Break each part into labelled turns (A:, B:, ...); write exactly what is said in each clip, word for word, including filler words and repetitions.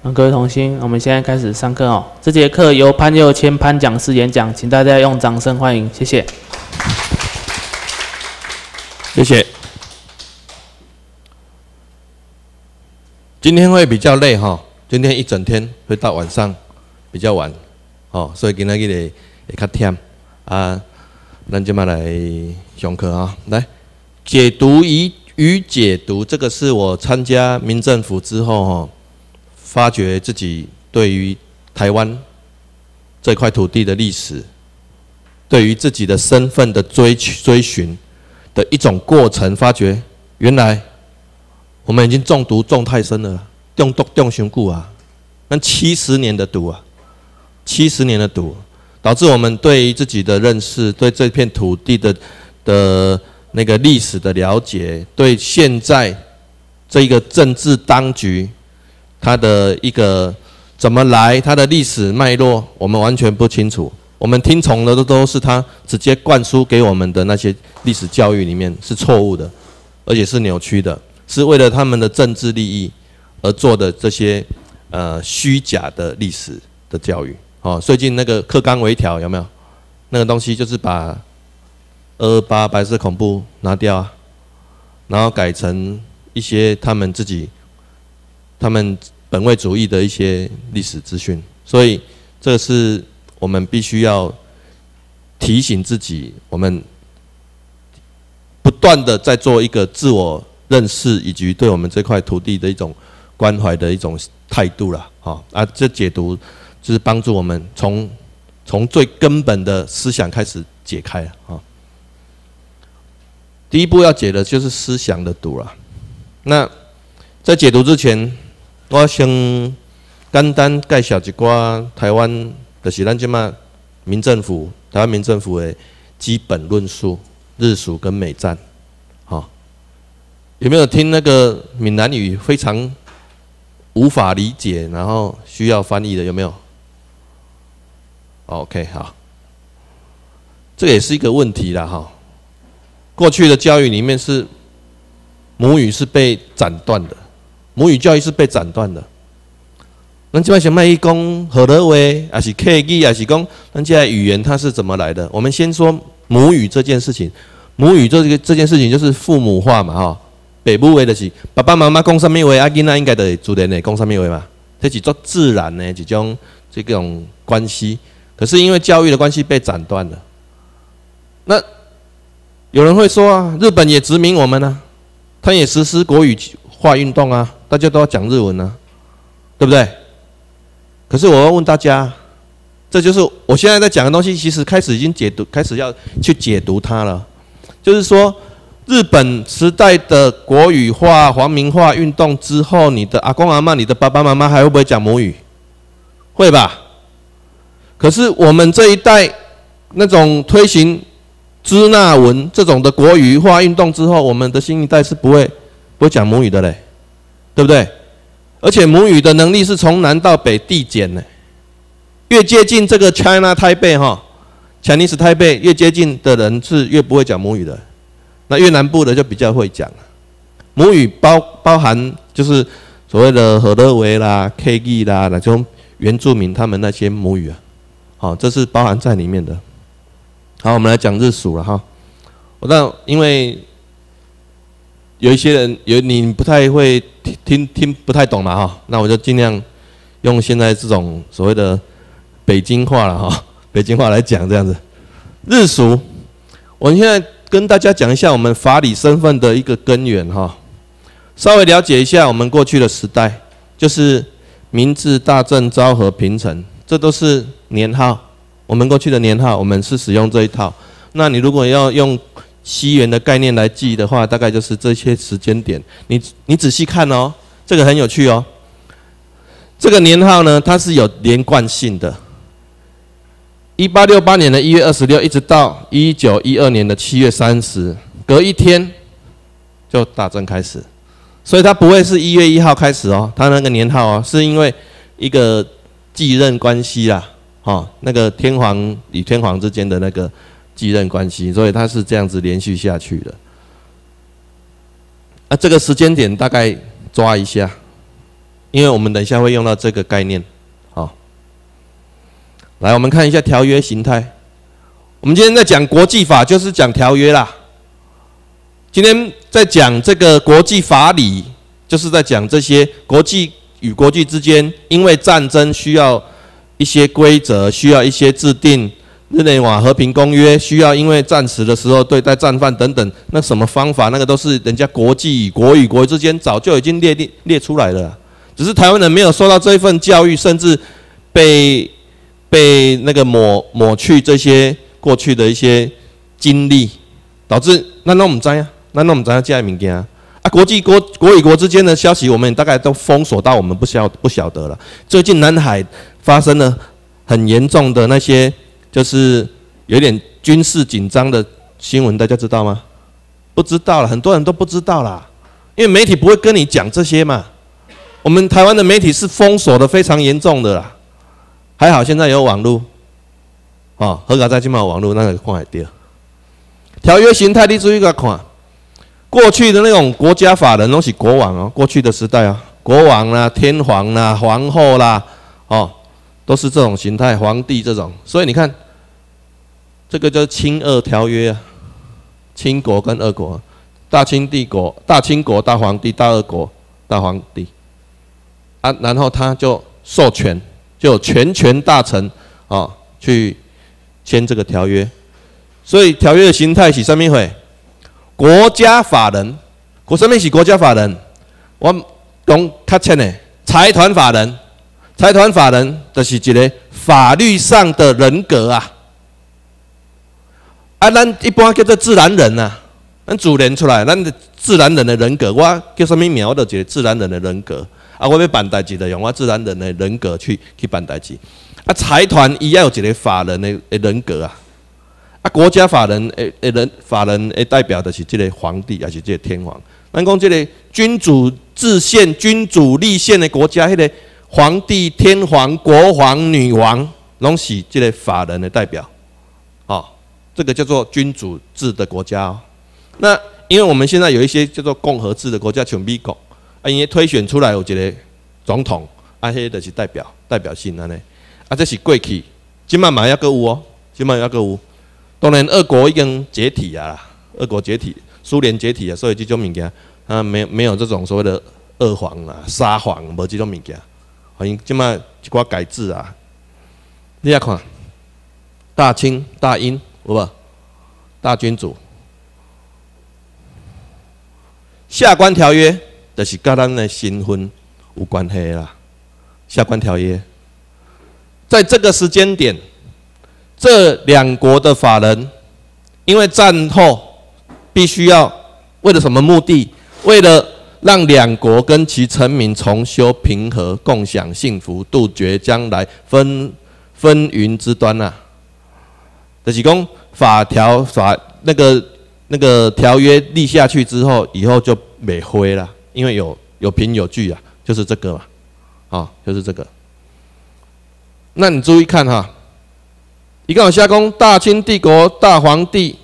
A: 嗯，各位同心，我们现在开始上课哦。这节课由潘佑谦潘讲师演讲，请大家用掌声欢迎，谢谢。
B: 谢谢。今天会比较累哈，今天一整天会到晚上比较晚，哦，所以今天日会较忝啊。咱今麦来上课啊，来解读与与解读，这个是我参加民政府之后哈。发觉自己对于台湾这块土地的历史，对于自己的身份的追追寻的一种过程，发觉原来我们已经中毒中太深了，中毒中太久啊，那七十年的毒啊，七十年的毒，导致我们对于自己的认识，对这片土地的的那个历史的了解，对现在这一个政治当局。它的一个怎么来，它的历史脉络，我们完全不清楚。我们听从的都都是他直接灌输给我们的那些历史教育里面是错误的，而且是扭曲的，是为了他们的政治利益而做的这些呃虚假的历史的教育。哦，最近那个课纲微调有没有？那个东西就是把二二八白色恐怖拿掉啊，然后改成一些他们自己。他们本位主义的一些历史资讯，所以这是我们必须要提醒自己，我们不断的在做一个自我认识以及对我们这块土地的一种关怀的一种态度啦。好啊，这解读就是帮助我们从从最根本的思想开始解开啊。第一步要解的就是思想的毒啦。那在解读之前，我先简单介绍一寡台湾，就是咱即马民政府、台湾民政府的基本论述、日属跟美战。好、哦，有没有听那个闽南语非常无法理解，然后需要翻译的？有没有 ？OK， 好，这个也是一个问题啦，哈、哦。过去的教育里面是母语是被斩断的。母语教育是被斩断的。咱即摆想卖伊讲何德话，还是客语，还是讲咱这语言它是怎么来的？我们先说母语这件事情。母语这个这件事情就是父母话嘛，哈。爸母话就是爸爸妈妈讲什么话，啊囡仔应该就会自然的讲什么话嘛。这是做自然的一种这种关系。可是因为教育的关系被斩断了。那有人会说啊，日本也殖民我们啊，他也实施国语化运动啊。大家都要讲日文啊，对不对？可是我要问大家，这就是我现在在讲的东西，其实开始已经解读，开始要去解读它了。就是说，日本时代的国语化、皇民化运动之后，你的阿公阿嬷、你的爸爸妈妈还会不会讲母语？会吧？可是我们这一代那种推行支那文这种的国语化运动之后，我们的新一代是不会不会讲母语的嘞。对不对？而且母语的能力是从南到北递减的，越接近这个 China Taipei 哈 ，Chinese Taipei 越接近的人是越不会讲母语的，那越南部的就比较会讲。母语包包含就是所谓的荷勒维啦、K 语啦，那种原住民他们那些母语啊，好，这是包含在里面的。好，我们来讲日属了哈。我那因为。有一些人有你不太会听听听不太懂嘛哈，那我就尽量用现在这种所谓的北京话了哈，北京话来讲这样子。日属，我现在跟大家讲一下我们法理身份的一个根源哈，稍微了解一下我们过去的时代，就是明治、大正、昭和、平成，这都是年号。我们过去的年号，我们是使用这一套。那你如果要用西元的概念来记的话，大概就是这些时间点。你你仔细看哦，这个很有趣哦。这个年号呢，它是有连贯性的。一八六八年的一月二十六，一直到一九一二年的七月三十，隔一天就大正开始，所以它不会是一月一号开始哦，它那个年号哦，是因为一个继任关系啦，哦，那个天皇与天皇之间的那个。继任关系，所以它是这样子连续下去的。啊，这个时间点大概抓一下， 因为我们等一下会用到这个概念。好，来我们看一下条约形态。我们今天在讲国际法，就是讲条约啦。今天在讲这个国际法理，就是在讲这些国际与国际之间，因为战争需要一些规则，需要一些制定。日内瓦和平公约需要因为战时的时候对待战犯等等，那什么方法，那个都是人家国际与国与国之间早就已经列列列出来了，只是台湾人没有受到这一份教育，甚至被被那个抹抹去这些过去的一些经历，导致那那我们知啊，那那我们知这些物件啊，国际国国与国之间的消息，我们大概都封锁到我们不晓不晓得了。最近南海发生了很严重的那些。就是有点军事紧张的新闻，大家知道吗？不知道了，很多人都不知道啦，因为媒体不会跟你讲这些嘛。我们台湾的媒体是封锁的非常严重的啦，还好现在有网络，哦，何解在今嘛有网络那个看会到。条约形态你注意个看，过去的那种国家法人都是国王哦，过去的时代啊，国王啦、天皇啦、皇后啦，哦，都是这种形态，皇帝这种，所以你看。这个叫清俄条约啊，清国跟俄国，大清帝国、大清国大皇帝、大俄国大皇帝，啊，然后他就授权，就有全权大臣啊、哦、去签这个条约，所以条约的形态是什么会？国家法人，国什么是国家法人？我讲较浅的，财团法人，财团法人就是一个法律上的人格啊。啊，咱一般叫做自然人呐、啊，咱自然出来，咱的自然人的人格，我叫什么名？我就一个自然人的人格。啊，我要办代志，就用我自然人的人格去去办代志。啊，财团伊要有一个法人的的人格啊。啊，国家法人诶诶人法人诶代表的是这个皇帝，还是这个天皇？咱讲这个君主制宪、君主立宪的国家，迄、那个皇帝、天皇、国王、女王，拢是这个法人的代表。哦。这个叫做君主制的国家哦。那因为我们现在有一些叫做共和制的国家，像美国，啊，因为推选出来有一个总统，啊，迄就是代表代表性安尼。啊，这是过去，今嘛嘛还阁有哦，今嘛还阁有。当然，俄国已经解体啊啦，俄国解体，苏联解体啊，所以这种物件啊，没没有这种所谓的二皇啦、沙皇，无这种物件。欢迎今嘛一寡改制啊，你来看，大清、大英。有无？大君主下关条约，就是跟咱的新婚有关系啦。下关条约，在这个时间点，这两国的法人，因为战后必须要为了什么目的？为了让两国跟其臣民重修平和，共享幸福，杜绝将来纷纷纭之端啊！就是讲法条法那个那个条约立下去之后，以后就没灰了，因为有有凭有据啊，就是这个嘛，啊、哦，就是这个。那你注意看哈，一个往下讲，大清帝国大皇帝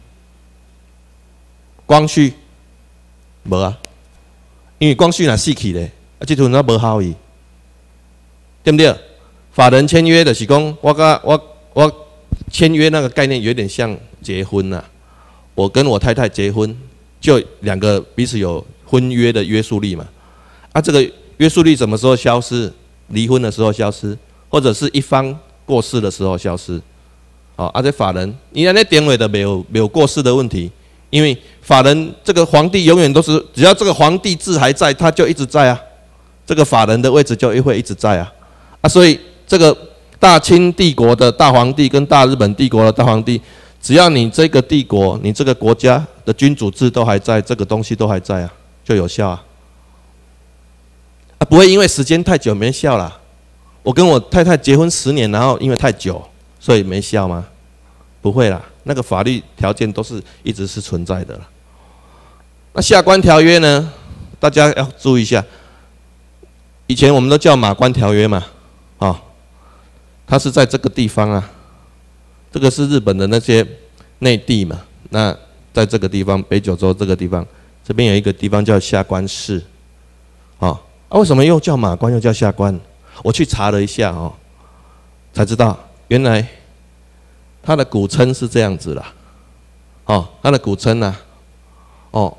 B: 光绪无啊，因为光绪若死去咧，啊，这阵那无效益，对不对？法人签约就是讲，我甲我我。签约那个概念有点像结婚呐、啊，我跟我太太结婚，就两个彼此有婚约的约束力嘛。啊，这个约束力什么时候消失？离婚的时候消失，或者是一方过世的时候消失。哦，啊，这法人，你那典韦的没有没有过世的问题，因为法人这个皇帝永远都是，只要这个皇帝制还在，他就一直在啊，这个法人的位置就会一直在啊，啊，所以这个。大清帝国的大皇帝跟大日本帝国的大皇帝，只要你这个帝国、你这个国家的君主制都还在，这个东西都还在啊，就有效啊。啊，不会因为时间太久没效啦。我跟我太太结婚十年，然后因为太久，所以没效吗？不会啦，那个法律条件都是一直是存在的啦。那下关条约呢？大家要注意一下，以前我们都叫马关条约嘛，啊、哦。它是在这个地方啊，这个是日本的那些内地嘛。那在这个地方，北九州这个地方，这边有一个地方叫下关市，啊、哦， 啊，为什么又叫马关又叫下关？我去查了一下哦，才知道原来它的古称是这样子啦。哦，它的古称啊，哦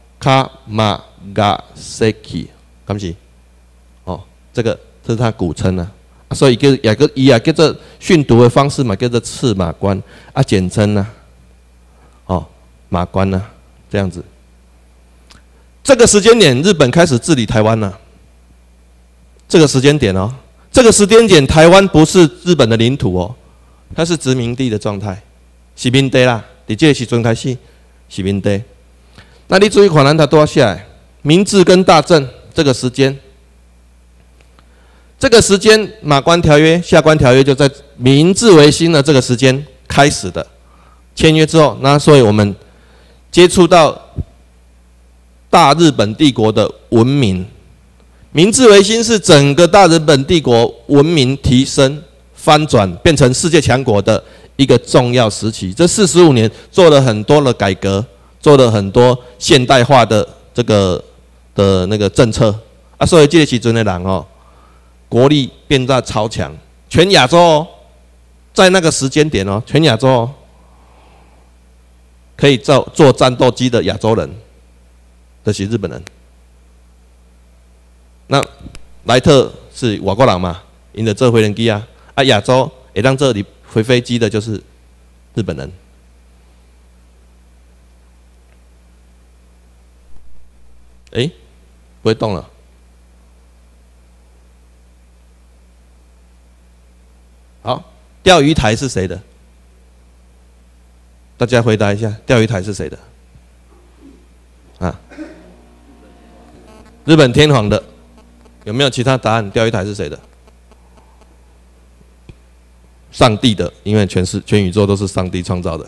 B: ，Okamasaki， 看不起，哦，这个这是它古称啊，啊所以叫也个伊啊叫做训读的方式嘛，叫做赤马关啊，简称呢、啊，哦，马关呢、啊，这样子。这个时间点，日本开始治理台湾了。这个时间点哦，这个时间点，台湾不是日本的领土哦，它是殖民地的状态，是民地啦。在这个时阵开始是民地。那你注意看，咱它多少下来？明治跟大正这个时间，这个时间马关条约、下关条约就在明治维新的这个时间开始的。签约之后，那所以我们接触到大日本帝国的文明。明治维新是整个大日本帝国文明提升、翻转，变成世界强国的一个重要时期。这四十五年做了很多的改革，做了很多现代化的这个的那个政策啊，所以这个时阵的人哦，国力变得超强，全亚洲哦，在那个时间点哦，全亚洲哦，可以做做战斗机的亚洲人，这是日本人。那莱特是外国人嘛，因着做飞人机啊，啊亚洲会让这里飞飞机的就是日本人。哎，不会动了。好，钓鱼台是谁的？大家回答一下，钓鱼台是谁的？啊，日本天皇的。有没有其他答案？钓鱼台是谁的？上帝的，因为全世全宇宙都是上帝创造的。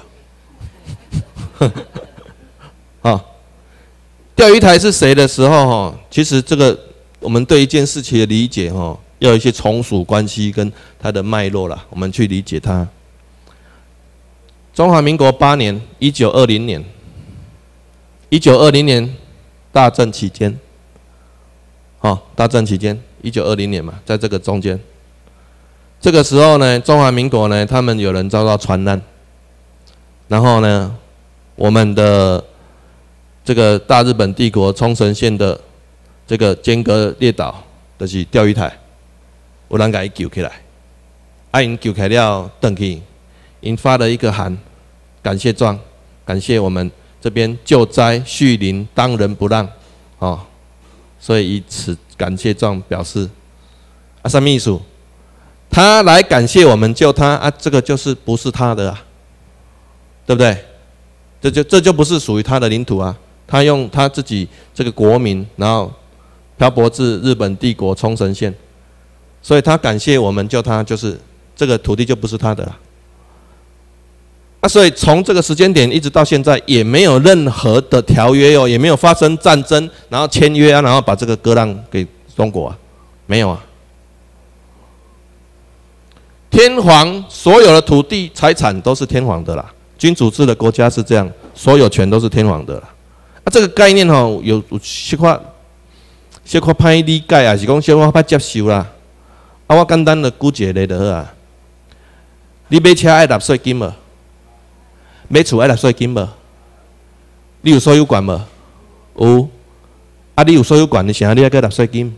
B: 啊，钓鱼台是谁的时候，哈，其实这个我们对一件事情的理解，哈，要有一些从属关系跟它的脉络啦，我们去理解它。中华民国八年，一九二零年，一九二零年大正期间。哦，大正期间，一九二零年嘛，在这个中间，这个时候呢，中华民国呢，他们有人遭到传染，然后呢，我们的这个大日本帝国冲绳县的这个尖阁列岛，就是钓鱼台，有人给伊救起来，啊，因救起来了，回去，因发了一个函，感谢状，感谢我们这边救灾恤邻，当仁不让，哦。所以以此感谢状表示，啊，什么意思？他来感谢我们救他啊，这个就是不是他的啊，对不对？这就这就不是属于他的领土啊。他用他自己这个国民，然后漂泊至日本帝国冲绳县，所以他感谢我们救他，就是这个土地就不是他的了。啊，所以从这个时间点一直到现在，也没有任何的条约哦，也没有发生战争，然后签约啊，然后把这个割让给中国啊，没有啊。天皇所有的土地财产都是天皇的啦，君主制的国家是这样，所有权都是天皇的啦。啊，这个概念哦，有有些块些块歹理解啊，是讲些块歹接受啦。啊，我简单的举一个例就好啊。你买车爱纳税金无？买厝爱纳税金无？你有所有权无？有。啊，你有所有权，你啥你爱个纳税金？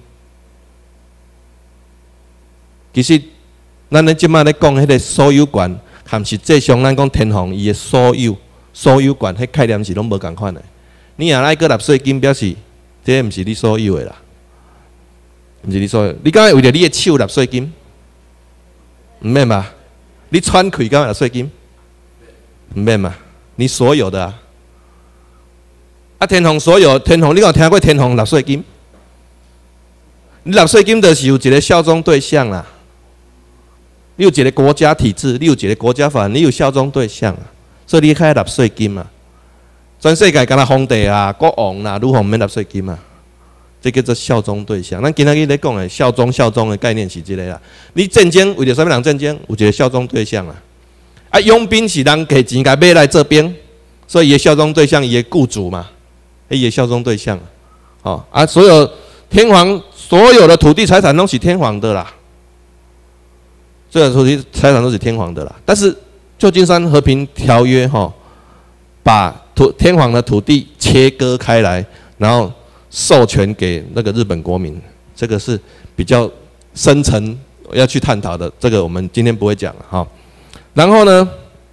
B: 其实，咱咧即摆咧讲迄个所有权，含实际上咱讲天皇伊的所有所有权，迄概念是拢无共款的。你若爱个纳税金，表示这毋是你所有的啦，毋是你所有。你敢会为着你的手纳税金？毋免吧？你喘气敢会纳税金？唔免嘛，你所有的啊，啊天皇所有，天皇你有听过天皇纳税金？你纳税金就是有一个效忠对象啦，你有一个国家体制，你有一个国家法，你有效忠对象啊，所以你开纳税金嘛。全世界敢若皇帝啊、国王啦、女皇免纳税金嘛，这叫做效忠对象。咱今仔日咧讲的效忠效忠的概念是这个啦。你战争为着什么人战争？有一个效忠对象啊。啊，佣兵是人给钱给买来这边，所以伊的效忠对象伊的雇主嘛，伊的效忠对象，哦啊，所有天皇所有的土地财产都是天皇的啦，这个土地财产都是天皇的啦。但是旧金山和平条约哈，把土天皇的土地切割开来，然后授权给那个日本国民，这个是比较深层要去探讨的，这个我们今天不会讲了哈。然后呢，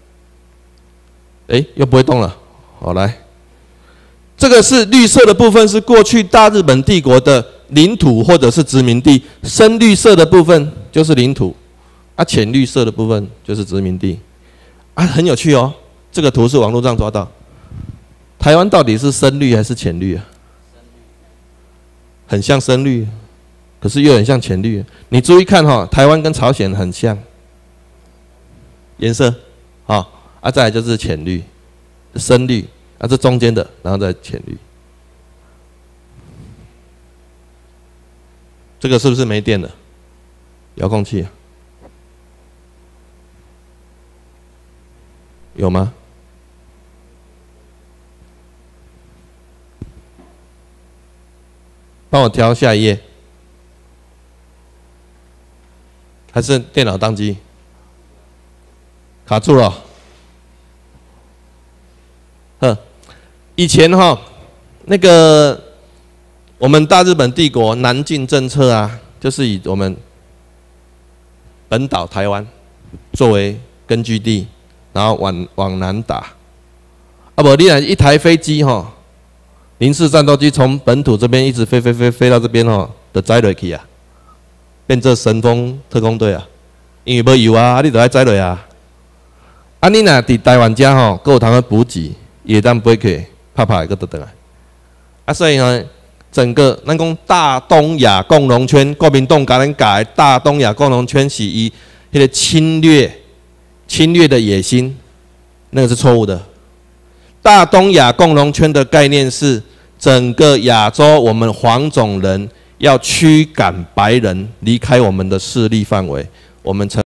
B: 哎，又不会动了，好来。这个是绿色的部分，是过去大日本帝国的领土或者是殖民地，深绿色的部分就是领土，啊，浅绿色的部分就是殖民地，啊，很有趣哦。这个图是网络上抓到，台湾到底是深绿还是浅绿啊？很像深绿，可是又很像浅绿。你注意看哈、哦，台湾跟朝鲜很像，颜色，啊、哦，啊，再来就是浅绿、深绿。啊，这中间的，然后再浅绿，这个是不是没电了？遥控器、啊、有吗？帮我调下一页，还是电脑宕机？卡住了。呵。以前哈，那个我们大日本帝国南进政策啊，就是以我们本岛台湾作为根据地，然后往往南打。啊不，你若一台飞机哈，零式战斗机从本土这边一直飞飞飞飞到这边哈，就载落去啊，变做神风特工队啊，因为无油啊，你就爱载落啊。啊，你若伫台湾遮吼，阁有通个补给，也当飞去。拍拍个得得来，啊，所以呢，整个咱讲大东亚共荣圈，国民党甲咱改大东亚共荣圈是以迄个侵略、侵略的野心，那个是错误的。大东亚共荣圈的概念是整个亚洲，我们黄种人要驱赶白人离开我们的势力范围，我们成。